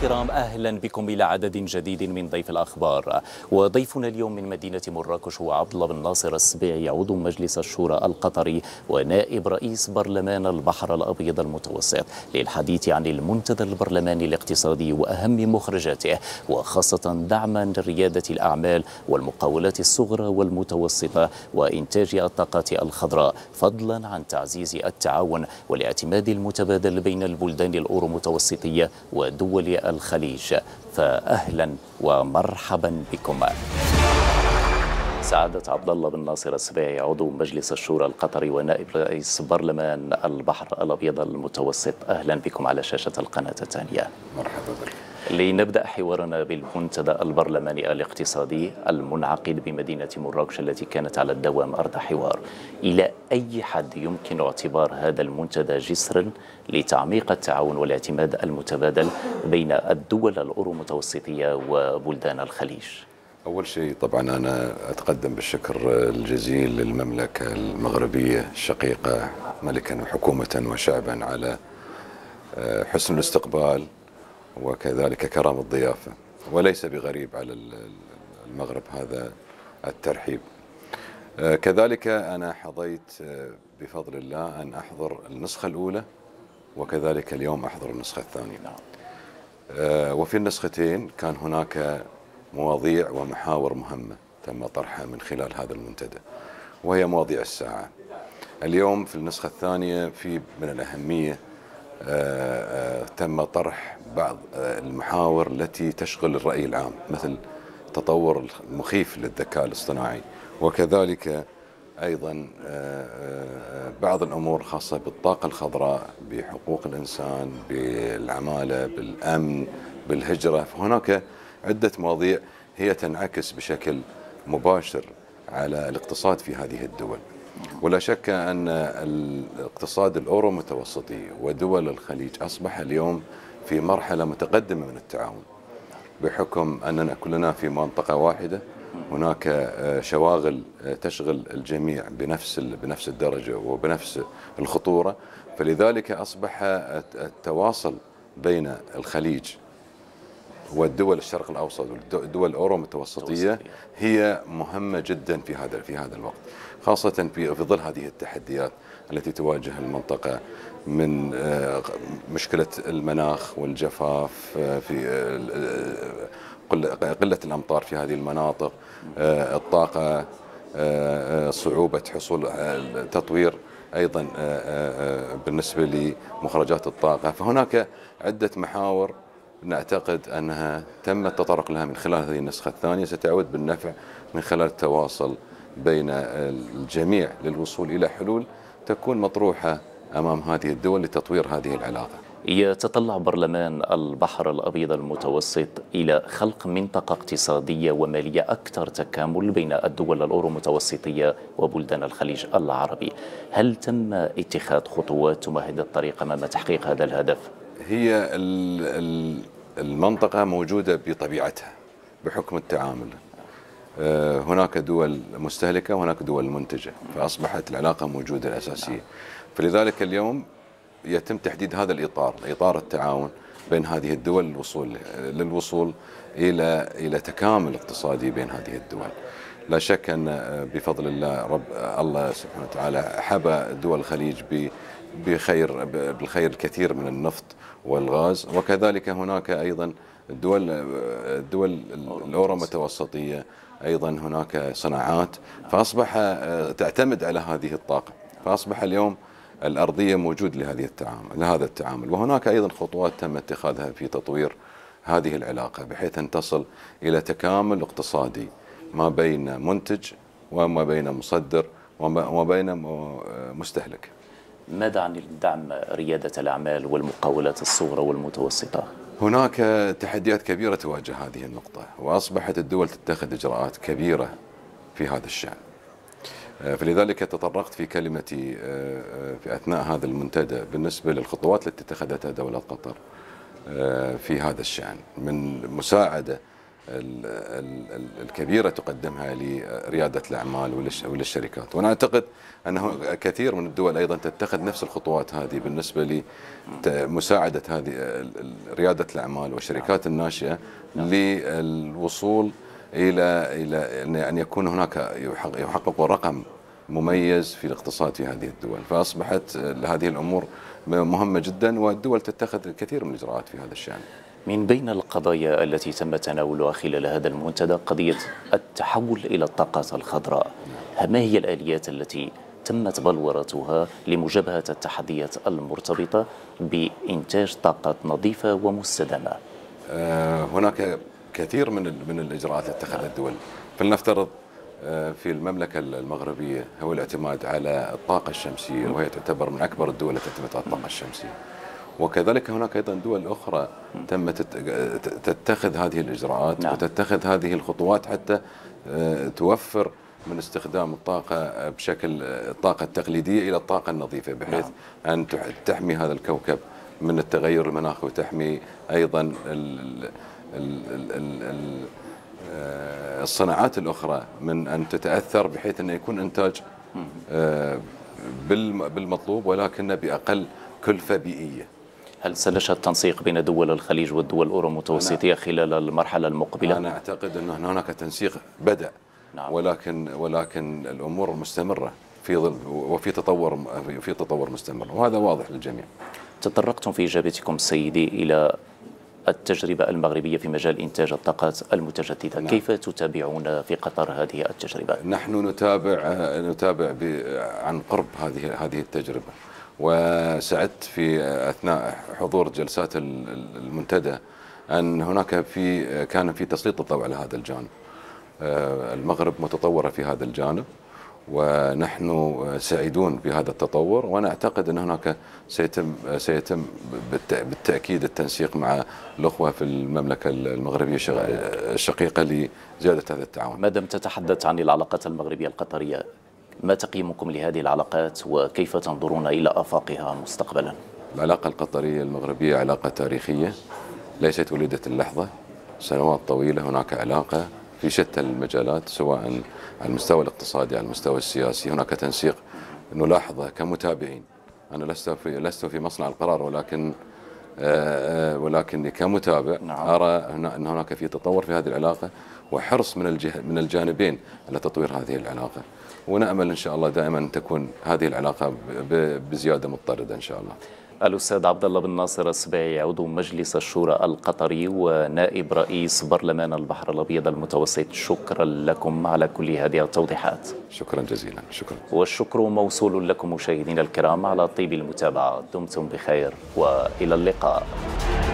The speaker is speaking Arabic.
الكرام، أهلا بكم إلى عدد جديد من ضيف الأخبار. وضيفنا اليوم من مدينة مراكش هو عبد الله بن ناصر السبيعي، عضو مجلس الشورى القطري ونائب رئيس برلمان البحر الأبيض المتوسط، للحديث عن المنتدى البرلماني الاقتصادي وأهم مخرجاته، وخاصة دعما لريادة الأعمال والمقاولات الصغرى والمتوسطة وإنتاج الطاقات الخضراء، فضلا عن تعزيز التعاون والاعتماد المتبادل بين البلدان الأورو-متوسطية ودول الخليج. فأهلا ومرحبا بكم. سعادة عبد الله بن ناصر السبيعي، عضو مجلس الشورى القطري ونائب رئيس برلمان البحر الأبيض المتوسط، أهلا بكم على شاشة القناة الثانية. مرحبا بك. لنبدأ حوارنا بالمنتدى البرلماني الاقتصادي المنعقد بمدينة مراكش التي كانت على الدوام أرض حوار، إلى أي حد يمكن اعتبار هذا المنتدى جسرا لتعميق التعاون والاعتماد المتبادل بين الدول الأورو-متوسطية وبلدان الخليج؟ أول شيء طبعا أنا أتقدم بالشكر الجزيل للمملكة المغربية الشقيقة ملكا وحكومة وشعبا على حسن الاستقبال وكذلك كرم الضيافة، وليس بغريب على المغرب هذا الترحيب. كذلك أنا حظيت بفضل الله أن أحضر النسخة الأولى، وكذلك اليوم أحضر النسخة الثانية. وفي النسختين كان هناك مواضيع ومحاور مهمة تم طرحها من خلال هذا المنتدى، وهي مواضيع الساعة. اليوم في النسخة الثانية في من الأهمية تم طرح بعض المحاور التي تشغل الرأي العام، مثل التطور المخيف للذكاء الاصطناعي، وكذلك أيضا بعض الأمور خاصة بالطاقة الخضراء، بحقوق الإنسان، بالعمالة، بالأمن، بالهجرة. فهناك عدة مواضيع هي تنعكس بشكل مباشر على الاقتصاد في هذه الدول. ولا شك أن الاقتصاد الأورو-متوسطي ودول الخليج أصبح اليوم في مرحلة متقدمة من التعاون، بحكم أننا كلنا في منطقة واحدة، هناك شواغل تشغل الجميع بنفس الدرجة وبنفس الخطورة. فلذلك أصبح التواصل بين الخليج والدول الشرق الأوسط والدول الأورو-متوسطية هي مهمة جدا في هذا الوقت، خاصة في ظل هذه التحديات التي تواجه المنطقة من مشكلة المناخ والجفاف، في قلة الأمطار في هذه المناطق، الطاقة، صعوبة حصول تطوير أيضا بالنسبة لمخرجات الطاقة. فهناك عدة محاور نعتقد أنها تم التطرق لها من خلال هذه النسخة الثانية، ستعود بالنفع من خلال التواصل بين الجميع للوصول إلى حلول تكون مطروحة أمام هذه الدول لتطوير هذه العلاقة. يتطلع برلمان البحر الأبيض المتوسط إلى خلق منطقة اقتصادية ومالية أكثر تكامل بين الدول الأورو-متوسطية وبلدان الخليج العربي. هل تم اتخاذ خطوات تمهد الطريق أمام تحقيق هذا الهدف؟ هي المنطقة موجودة بطبيعتها بحكم التعامل، هناك دول مستهلكة وهناك دول منتجة، فأصبحت العلاقة موجودة الأساسية. فلذلك اليوم يتم تحديد هذا إطار التعاون بين هذه الدول للوصول إلى تكامل اقتصادي بين هذه الدول. لا شك أن بفضل الله الله سبحانه وتعالى حبى دول الخليج بالخير الكثير من النفط والغاز، وكذلك هناك أيضا الدول الأورو-متوسطية أيضا هناك صناعات، فأصبح تعتمد على هذه الطاقة، فأصبح اليوم الأرضية موجود لهذا التعامل. وهناك أيضا خطوات تم اتخاذها في تطوير هذه العلاقة بحيث أن تصل إلى تكامل اقتصادي ما بين منتج وما بين مصدر وما بين مستهلك. ماذا عن دعم ريادة الأعمال والمقاولات الصغرى والمتوسطة؟ هناك تحديات كبيرة تواجه هذه النقطة، وأصبحت الدول تتخذ إجراءات كبيرة في هذا الشأن. فلذلك تطرقت في كلمتي في أثناء هذا المنتدى بالنسبة للخطوات التي اتخذتها دولة قطر في هذا الشأن، من مساعدة الكبيرة تقدمها لريادة الأعمال وللشركات. وأنا أعتقد أنه كثير من الدول أيضا تتخذ نفس الخطوات هذه بالنسبة لمساعدة هذه ريادة الأعمال والشركات الناشئة للوصول إلى أن يكون هناك يحققوا رقم مميز في الاقتصاد في هذه الدول. فأصبحت هذه الأمور مهمة جدا، والدول تتخذ الكثير من الإجراءات في هذا الشأن. من بين القضايا التي تم تناولها خلال هذا المنتدى قضية التحول إلى الطاقات الخضراء. ما هي الآليات التي تمت بلورتها لمجابهة التحديات المرتبطة بإنتاج طاقات نظيفة ومستدامة؟ هناك كثير من الإجراءات التي اتخذها الدول. فلنفترض في المملكة المغربية هو الاعتماد على الطاقة الشمسية، وهي تعتبر من أكبر الدول التي تعتمد على الطاقة الشمسية. وكذلك هناك أيضا دول أخرى تتخذ هذه الإجراءات وتتخذ هذه الخطوات حتى توفر من استخدام الطاقة بشكل الطاقة التقليدية إلى الطاقة النظيفة، بحيث أن تحمي هذا الكوكب من التغير المناخي، وتحمي أيضا الصناعات الأخرى من أن تتأثر، بحيث أن يكون إنتاج بالمطلوب ولكن بأقل كلفة بيئية. هل سنشهد تنسيق بين دول الخليج والدول الأورو المتوسطية خلال المرحلة المقبلة؟ أنا أعتقد أن هناك تنسيق بدأ، ولكن الأمور مستمرة وفي تطور مستمر، وهذا واضح للجميع. تطرقتم في إجابتكم سيدي إلى التجربة المغربية في مجال إنتاج الطاقات المتجددة. كيف تتابعون في قطر هذه التجربة؟ نحن نتابع عن قرب هذه التجربة، وسعدت في أثناء حضور جلسات المنتدى أن هناك كان في تسليط الضوء على هذا الجانب. المغرب متطورة في هذا الجانب، ونحن سعيدون بهذا التطور، وأنا أعتقد أن هناك سيتم بالتأكيد التنسيق مع الأخوة في المملكة المغربية الشقيقة لزيادة هذا التعاون. ما دام تتحدث عن العلاقات المغربية القطرية، ما تقييمكم لهذه العلاقات وكيف تنظرون إلى آفاقها مستقبلا؟ العلاقة القطرية المغربية علاقة تاريخية ليست وليدة اللحظة، سنوات طويلة هناك علاقة في شتى المجالات، سواء على المستوى الاقتصادي، على المستوى السياسي. هناك تنسيق نلاحظه كمتابعين. أنا لست في مصنع القرار، ولكني كمتابع أرى أن هناك في تطور في هذه العلاقة، وحرص من الجانبين على تطوير هذه العلاقة، ونأمل إن شاء الله دائما أن تكون هذه العلاقة بزيادة مضطردة إن شاء الله. الأستاذ عبد الله بن ناصر السبيعي، عضو مجلس الشورى القطري ونائب رئيس برلمان البحر الأبيض المتوسط، شكرا لكم على كل هذه التوضيحات. شكرا جزيلا. شكرا. والشكر موصول لكم مشاهدينا الكرام على طيب المتابعة. دمتم بخير وإلى اللقاء.